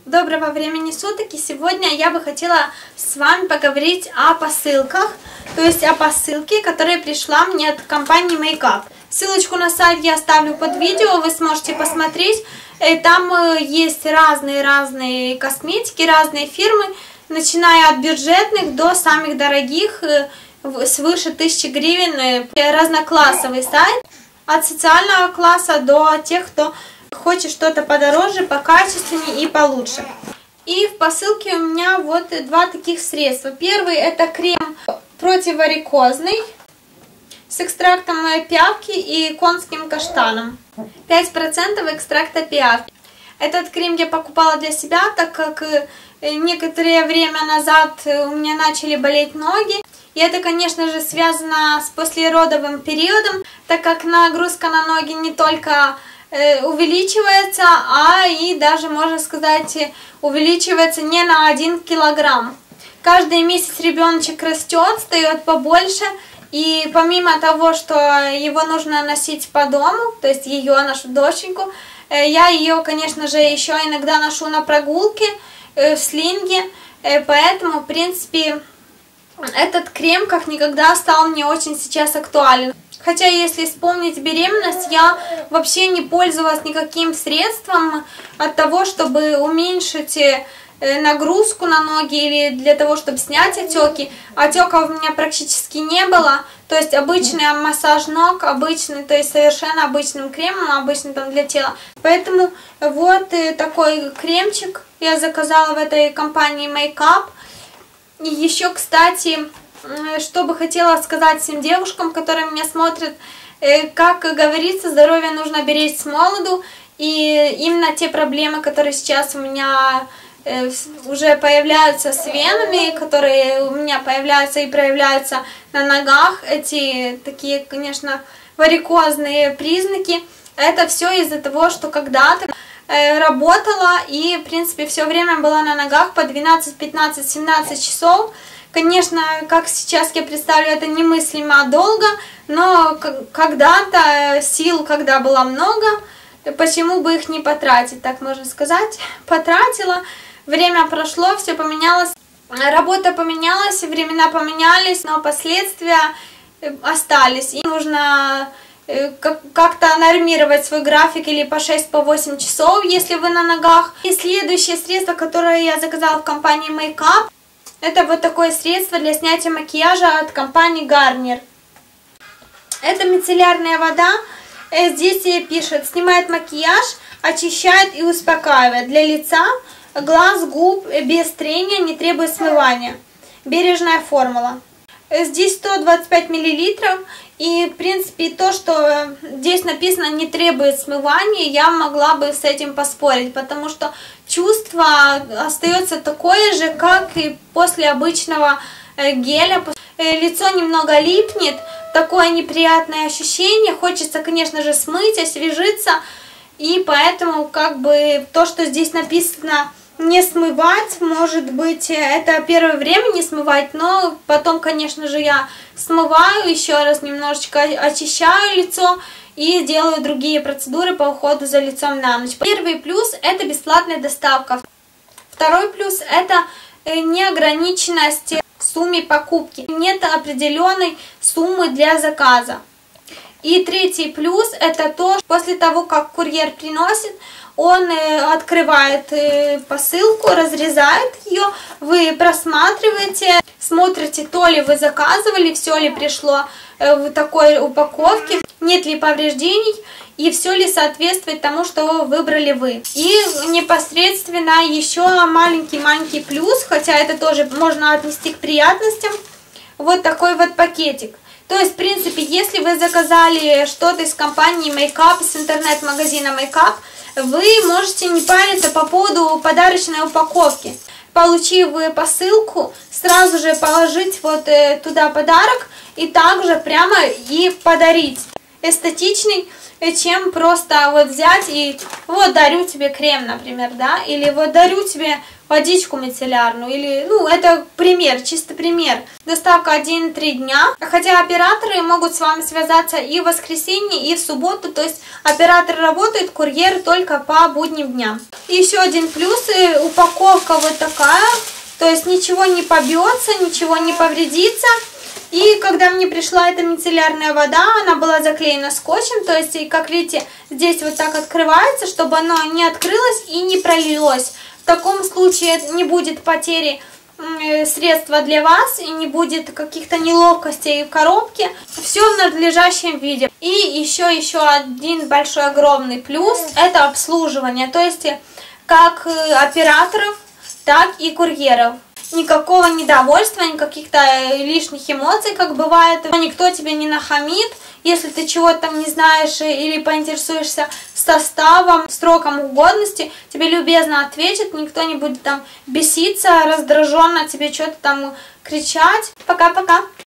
Доброго времени суток, и сегодня я бы хотела с вами поговорить о посылках, то есть о посылке, которая пришла мне от компании Makeup. Ссылочку на сайт я оставлю под видео, вы сможете посмотреть. Там есть разные косметики, разные фирмы, начиная от бюджетных до самых дорогих, свыше 1000 гривен, разноклассовый сайт, от социального класса до тех, кто хочет что-то подороже, покачественнее и получше. И в посылке у меня вот два таких средства. Первый это крем противоварикозный с экстрактом пиявки и конским каштаном. 5% экстракта пиявки. Этот крем я покупала для себя, так как некоторое время назад у меня начали болеть ноги. И это, конечно же, связано с послеродовым периодом, так как нагрузка на ноги не только увеличивается, а и даже, можно сказать, увеличивается не на 1 килограмм. Каждый месяц ребеночек растет, встает побольше, и помимо того, что его нужно носить по дому, то есть ее, нашу доченьку, я ее, конечно же, еще иногда ношу на прогулке, в слинге, поэтому, в принципе, этот крем как никогда стал мне очень сейчас актуален. Хотя, если вспомнить беременность, я вообще не пользовалась никаким средством от того, чтобы уменьшить нагрузку на ноги или для того, чтобы снять отеки. Отеков у меня практически не было. То есть обычный массаж ног, обычный, то есть совершенно обычным кремом, обычный там для тела. Поэтому вот такой кремчик я заказала в этой компании Makeup. И еще, кстати, что бы хотела сказать всем девушкам, которые меня смотрят, как говорится, здоровье нужно беречь с молоду, и именно те проблемы, которые сейчас у меня уже появляются с венами, которые у меня появляются и проявляются на ногах, эти такие, конечно, варикозные признаки, это все из-за того, что когда-то работала и, в принципе, все время была на ногах по 12, 15, 17 часов. Конечно, как сейчас я представлю, это немыслимо долго, но когда-то сил, когда было много, почему бы их не потратить, так можно сказать. Потратила, время прошло, все поменялось, работа поменялась, времена поменялись, но последствия остались. И нужно как-то нормировать свой график или по 6-8 часов, если вы на ногах. И следующее средство, которое я заказала в компании Makeup, это вот такое средство для снятия макияжа от компании Garnier. Это мицеллярная вода. Здесь пишет: снимает макияж, очищает и успокаивает. Для лица, глаз, губ, без трения, не требует смывания. Бережная формула. Здесь 125 мл. И, в принципе, то, что здесь написано «не требует смывания», я могла бы с этим поспорить, потому что чувство остается такое же, как и после обычного геля. Лицо немного липнет, такое неприятное ощущение, хочется, конечно же, смыть, освежиться, и поэтому, как бы, то, что здесь написано «не смывать», может быть, это первое время не смывать, но потом, конечно же, я смываю, еще раз немножечко очищаю лицо и делаю другие процедуры по уходу за лицом на ночь. Первый плюс – это бесплатная доставка. Второй плюс – это неограниченность в сумме покупки. Нет определенной суммы для заказа. И третий плюс – это то, что после того, как курьер приносит, он открывает посылку, разрезает ее, вы просматриваете, смотрите, то ли вы заказывали, все ли пришло в такой упаковке, нет ли повреждений и все ли соответствует тому, что выбрали вы. И непосредственно еще маленький плюс, хотя это тоже можно отнести к приятностям, вот такой вот пакетик. То есть, в принципе, если вы заказали что-то из компании Makeup, с интернет-магазина Makeup, вы можете не париться по поводу подарочной упаковки. Получив посылку, сразу же положить вот туда подарок и также прямо и подарить. Эстетичный чем просто вот взять и вот дарю тебе крем, например, да, или вот дарю тебе водичку мицеллярную, или, ну, это пример, чисто пример. Доставка 1-3 дня, хотя операторы могут с вами связаться и в воскресенье, и в субботу, то есть оператор работает, курьер только по будним дням. И еще один плюс, упаковка вот такая, то есть ничего не побьется, ничего не повредится. И когда мне пришла эта мицеллярная вода, она была заклеена скотчем, то есть, как видите, здесь вот так открывается, чтобы оно не открылось и не пролилось. В таком случае не будет потери средства для вас и не будет каких-то неловкостей в коробке. Все в надлежащем виде. И еще один большой огромный плюс – это обслуживание, то есть как операторов, так и курьеров. Никакого недовольства, никаких-то лишних эмоций, как бывает. Никто тебе не нахамит, если ты чего-то там не знаешь или поинтересуешься составом, сроком годности, тебе любезно ответят, никто не будет там беситься, раздраженно тебе что-то там кричать. Пока-пока.